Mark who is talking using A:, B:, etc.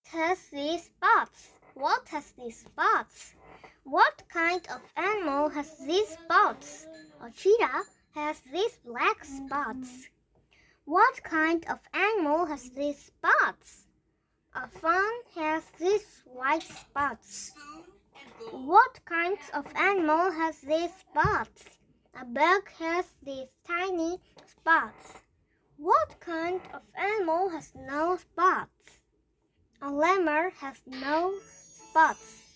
A: has these spots? What has these spots? What kind of animal has these spots? A cheetah has these black spots. What kind of animal has these spots? A fawn has these white spots. What kind of animal has these spots? A bug has these tiny spots. What kind of animal has no spots? A lemur has no spots.